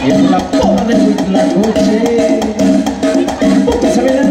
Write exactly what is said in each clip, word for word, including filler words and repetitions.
en la boda de Huitlacoche. Vamos a ver.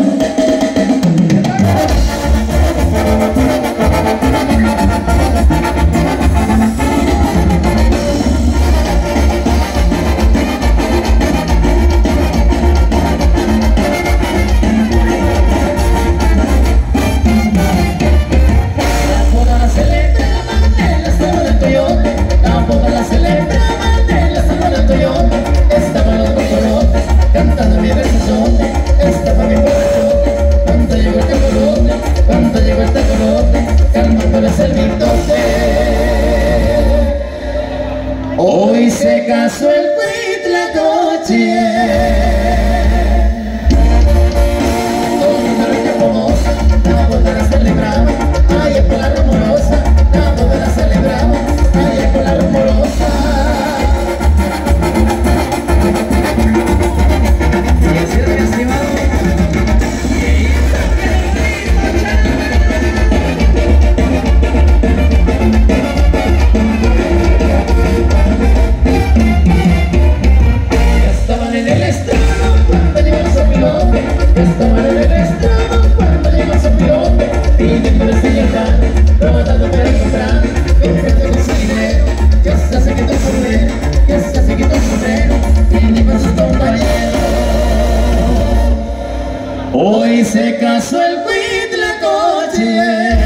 Hoy se casó el Huitlacoche con una regia famosa, la boda la celebraba, allá por la rumorosa, la boda la celebraba, allá por la rumorosa. Y así es, mi estimado. Estaban en el estrado cuando llegó el sopilote, estaban en el estrado cuando llegó el sopilote, pidiendo el señor, rodando para comprar, comprando con su dinero, ya se hace quitó el sombrero, ya se hace quitó el sombrero, y con sus compañeros. Hoy se casó el Huitlacoche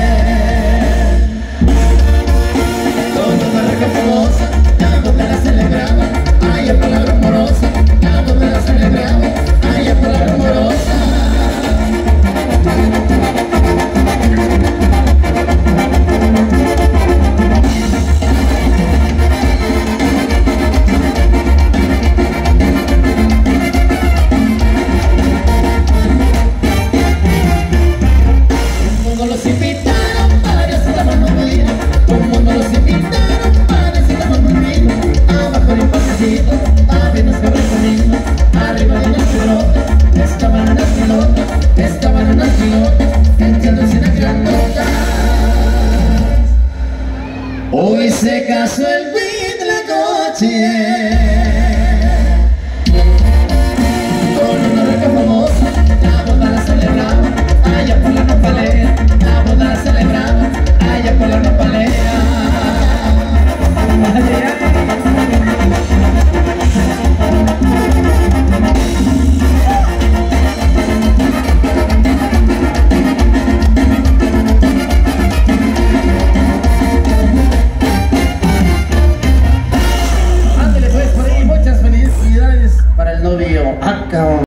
con una regia famosa, la boda la celebraba, allá por la rumorosa, la boda la celebraba, allá por la rumorosa. Como los invitaron para esta mano mía, como no los invitaron para esta mano mía, abajo de un pasecito, apenas cabrón conmigo, arriba de unas pelotas, estaban unas pelotas, estaban unas pelotas, echándose unas grandotas. Hoy se casó el Huitlacoche con una regia famosa, la boda la celebraba, allá por la nopalera, la boda la celebraba, allá por la nopalera. Ándale pues por ahí, muchas felicidades para el novio. Acá.